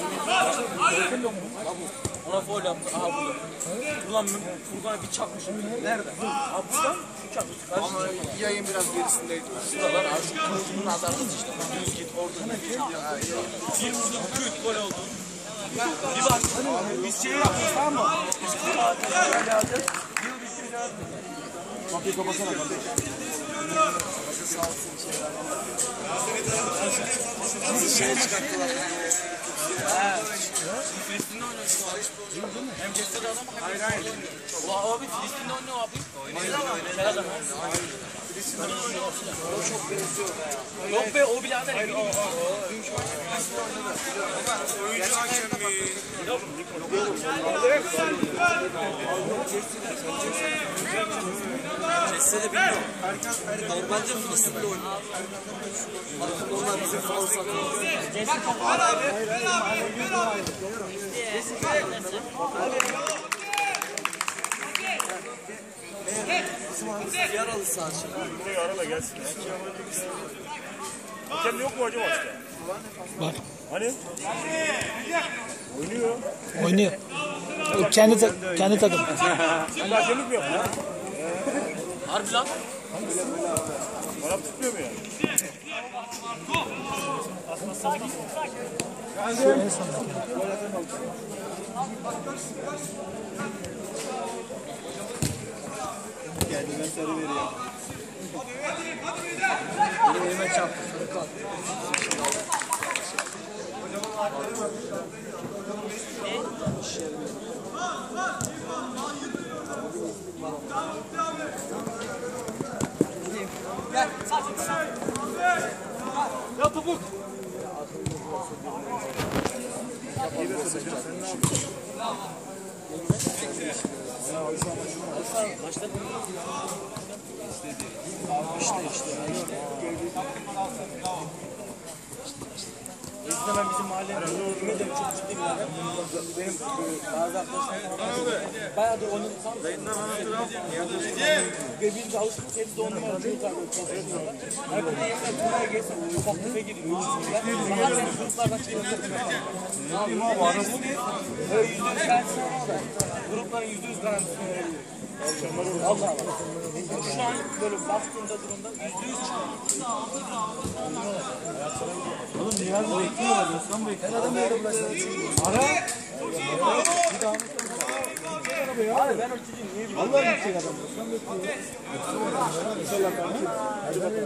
Ona foul yaptı. Aha burada. Ulan Furkan'a bir çakmışım. Nerede? Abi buradan şu çakmış. Ama yayın biraz gerisindeydi. Şuradan abi şu kılıcının azarlısı işte. Düz git oradan. Bir vurdum küt gol oldu. Bir bak. Biz şey yapıyoruz tamam mı? Biz bir saat alacağız. Yıl bitireceğiz. Kapıyı kapatsana kardeş. Sağ olsun şeye çıkarttılar. Filistin'de oynuyor. Hem Cesse'de adam hem de oynuyor. Abi Filistin'de oynuyor abi. Oynuyor. O çok benziyor ya. Yok be o birader. Oyuncu hakem mi? Cesse'de bilmiyorum. Normalde Filistin'de oynuyor. Onlar bizim falan satıyor. Bizim yaralı sadece. Buraya ara da gelsin. Hakem yok mu hocam başka? Var. Hani? Oynuyor. Oynuyor. Kendi takım. Sen de hakemlik mi yapıyorsun? Harbi lan. Bana tutmuyor mu ya? Şu en son. Kendime sarı veriyor. Benim elime çarptı. Gel. Ya topuk. Eskiden bizim mahallemde ne demek çok ciddi bir adam. Benim bazı arkadaşlarım bayağı da onun ve biz de alıştık hepsi de on numara çocuklar. Hani burada yemeğe turnaya geçsem ufak tüfe giriyor. Baharlar gruplardan çıkıyor. Ne yapayım abi arası değil. Böyle %100 garantisini alıyorlar. Grupların %100 garantisini veriyor. Allah Allah. Şu an böyle baktığında durumda %100 çıkıyor. Oğlum Niyazi bekliyorlar. Osman bekliyor. Her adam yerde bulaşıyor. Ara. Bir daha mı? Abi ben ölçücüyüm. Niye bileyim? Allah gidecek adam. Osman bekliyor. İnşallah kanki. Hadi bakalım.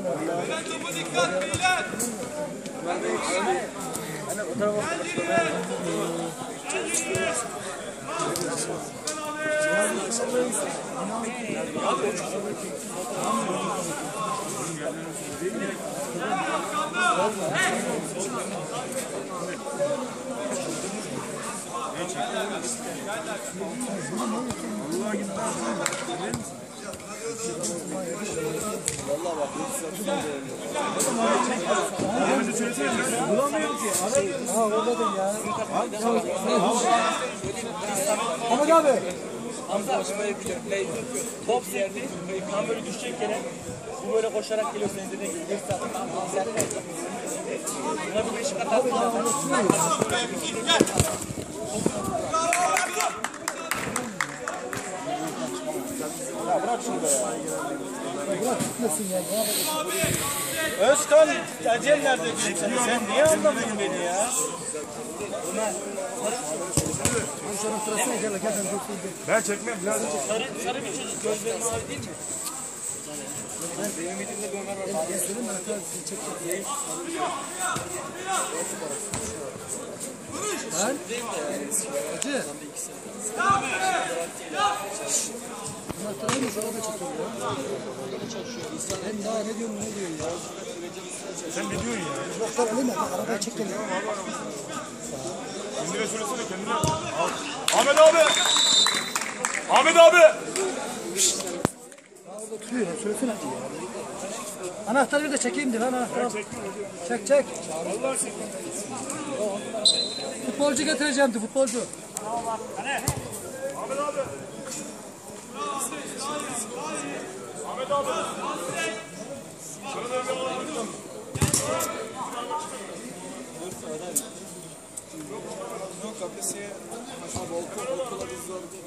Ben de yetiştim. Hani o tarafa Vallahi bak. Bulamıyorum ki. Ha oradadın ya. Ahmet abi. Hamza böyle biliyorum. Top serdi. Tam böyle düşecek yere. Bu böyle koşarak geliyor senin dediğin gibi. Bir saat. Buna bir beşik atarsın. Ya bırak şunu be ya. Bırak tutmasın ya. Özkan Acel nerede dedim sana? Sen niye anlamıyorsun beni ya? Sana sırasına gel. Gel sen çok iyi. Ben çekmem biraz. Sarı bir çocuk. Gözleri mavi değil mi? Benim elimde bir Ömer var. Geçelim mi? Çek. Lan. Hacı. Anahtarı mı? Şurada çekiyor ya. Ben daha ne diyorum ne diyor ya. Sen ne diyorsun ya? Yok lan öyle mi? Arabaya çek geliyor. Kendine söylesene kendine. Ahmet abi! Ahmet abi! Orada tutuyor ya. Söylesene hadi ya. Anahtarı da çekeyim de lan anahtarı. Çek çek. Vallahi çekmem. Futbolcu getireceğim de futbolcu. Ahmet abi! Ahmet abi! Şunu da bir alalım. liseye aşağı okula biz zorunda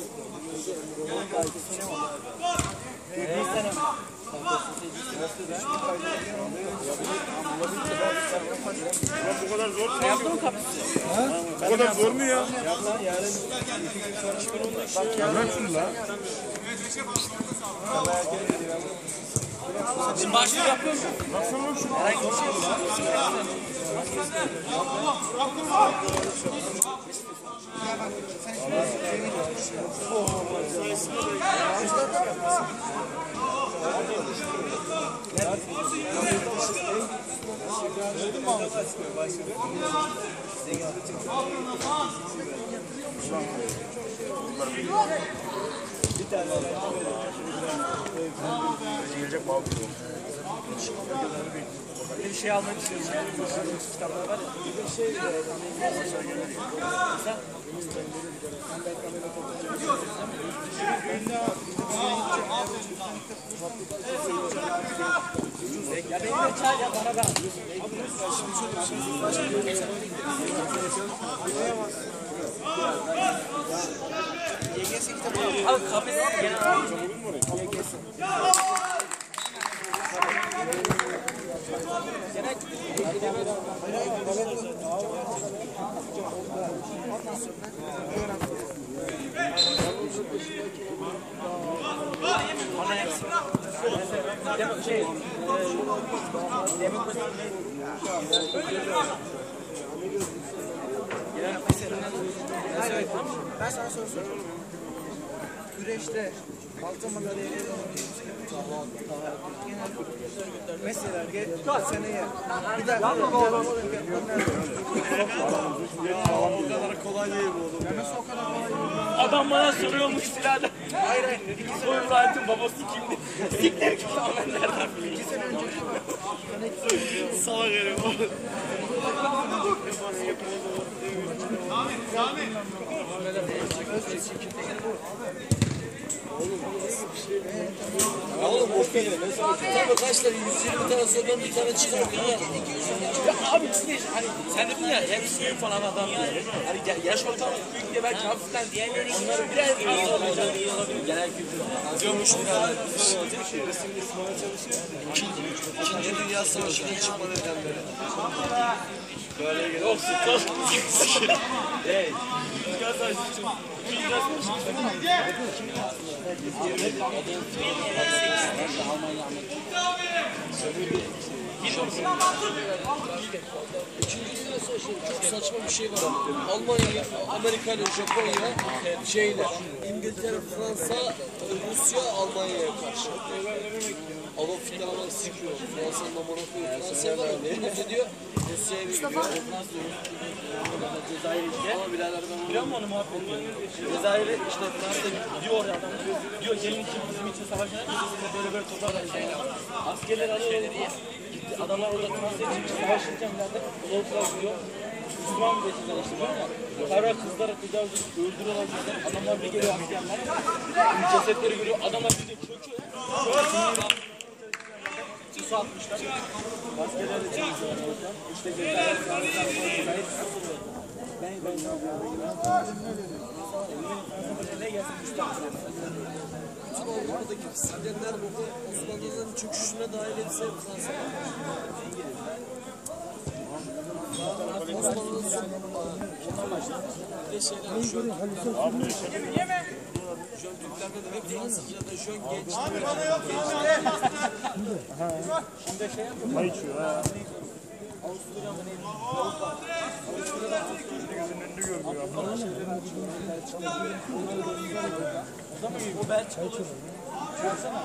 Bu kadar zor mu? Yaptın mı kapısı? Bu kadar zor mu ya? Yarın 2 gün sonra çıkar Bırak şunu lan. Şimdi başlık yapıyor musun? Baksana lan şunu. Herhangi bir şey yok. Gelecek mal gibi. Bir şey almak istiyorum. Kitaplar var ya. Bir şey ya beni de çağır ya bana da. YGS kitabı abi kafesi gene YGS. Ben sana soru sorayım. Güreşte altın madalya mesela seneye bir daha o kadar kolay değil bu oğlum. Nasıl o kadar kolay değil? Adam bana soruyormuş silahla. Hayır hayır. Bu İbrahim'in babası kimdi? Siktir ki ben nereden bileyim? 2 sene önce Salak herif. oğlum boş ver. Tabii kaç tane 120 tane sorudan bir tane çıkar ya. Ya abi işte hani sen dedin ya hepsi büyük falan adam diye. Hani yaş ortalaması büyük diye belki hafiften diğerleri onları biraz fazla olacak. Genel kültür. Diyormuş birader. İkinci Dünya Savaşı'nın çıkma nedenleri. Yok sıkıl. Hey. Dünya Savaşı için. Dünya İkinci Dünya Savaşı'nda çok saçma bir şey var. Almanya, Amerika ile Japonya şeyle İngiltere, Fransa, Rusya Almanya'ya karşı. Adolf Hitler ama sıkıyor. Fransa'nın amına koyuyor. Fransa'ya var ya. Önce diyor Rusya'ya veriyor. Ama birader ben biliyor musun onu muhabbeti? Cezayir'e işte Fransa gidiyor oraya adam. Diyor gelin ki bizim için savaşına gidin böyle böyle toparlayın. Askerler alıyor gitti. Adamlar orada Fransa'ya için savaşırken birader Koltuğa gidiyor. Müslüman bir geçirken işte var ya. Kara kızlara tecavüz edip öldürüyorlar zaten. Adamlar bir geliyor askerler. Cesetleri görüyor. Adamlar bir de çöküyor. Su atmışlar. Askerler de çekiyor oradan. İşte Cezayir, Cezayir ben ne gelsin Müslüman. bütün Avrupa'daki Siderler burada Osmanlı'nın çöküşüne dahil etse Fransa. Osmanlı'nın son bir de şeyler Jön Türklerde de hep Fransızca'da Jön genç. Şimdi şey yapıyor. Çay içiyor ha. Avusturya mı neydi? Gözünün önünü görmüyor. O da mı iyi? O ben çay içiyorum. Çağırsana.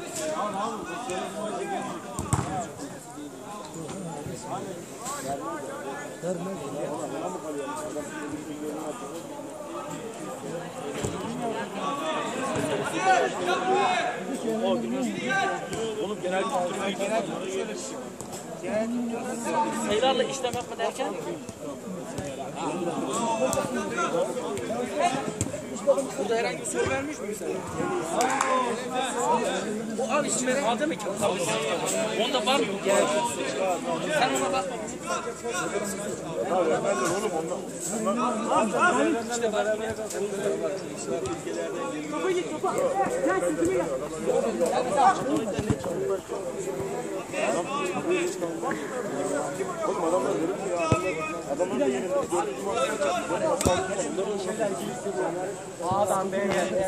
Oğlum genel kültür sayılarla işlem yapma derken Burada herhangi bir soru vermiş mi bize? O an için benim adım ki. Onda var mı? Sen ona bak. İşte bak. Topa git topa. Gel sütüme gel. Oğlum adamlar görüp ya. Adamlar da yenildi. A'dan B'ye gel.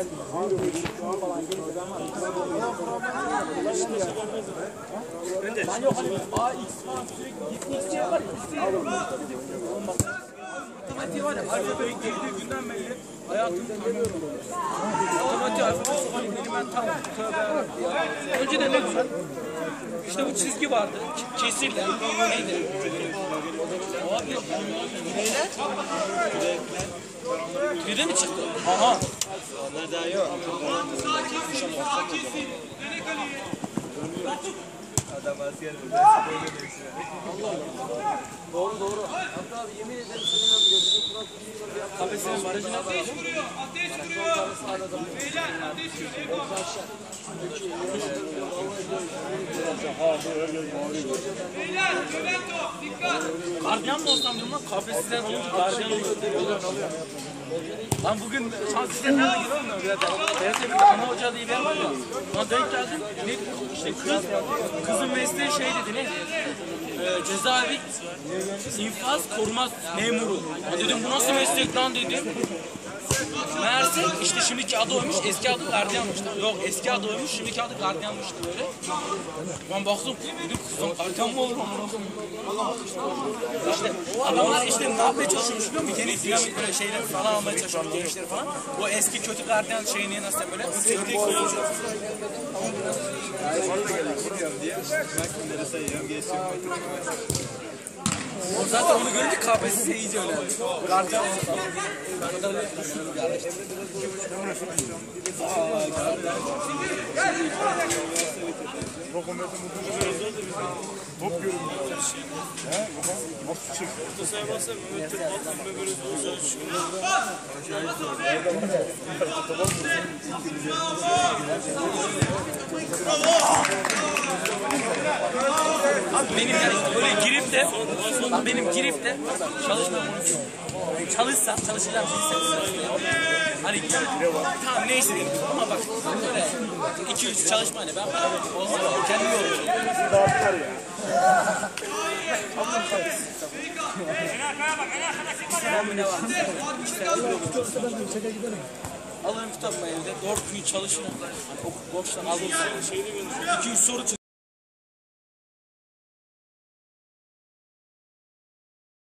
Ben yok hani A, X falan sürekli X var. Matematiği var ya, alfabeyi girdiği günden beri hayatımda görüyorum. Matematiği alfabeyi sokarım dedim ben tam tövbe. Önceden ne güzel. İşte bu çizgi vardı. Kesirle. Neydi? Neyle? Biri mi çıktı? Aha. Onlar daha yok. Adam asker burada. Doğru. Hatta abi yemin ederim seninle bizim Kur'an kursunda bir kafesinin barajına var. Ateş vuruyor. Beyler, dikkat. Gardiyan mı olsam diyorum lan? Kafesinden olunca gardiyan oluyor. Lan bugün şans işlerine de giriyor mu? TRT1'de ana hoca diye bir yer var ya. Ona denk geldim. Ne işte kızın mesleği şey dedi ne? Cezaevi infaz koruma memuru. Ya dedim bu nasıl meslek lan dedim. Meğerse işte şimdiki adı oymuş, eski adı gardiyanmış. Yok eski adı oymuş, şimdiki adı gardiyanmıştı böyle. Ben baktım, dedim kızım gardiyan mı olur mu? İşte adamlar işte ne yapmaya çalışıyormuş biliyor musun? Yeni dinamik böyle şeyler falan almaya çalışıyormuş, gençleri falan. O eski kötü gardiyan şeyini nasıl böyle tek koyuyor. O zaten onu görünce KPSS iyice önemli. Gardiyan olsa. Ben de öyle düşündüm yani işte. Top görünüyor. He? Nasıl çık? Orta saymazsa Mehmet Türk Batman böyle olsa çıkıyor. Abi benim yani böyle girip de benim girip de çalışmam çalışsam çalışacağım hani tamam neyse dedim ama bak böyle 2-3 çalışma hani ben olmaz kendim yoruyorum. Ne var? Alırım kitabımı evde, 4 gün çalışırım. Hani boştan alırım. 2-3 soru çözüm.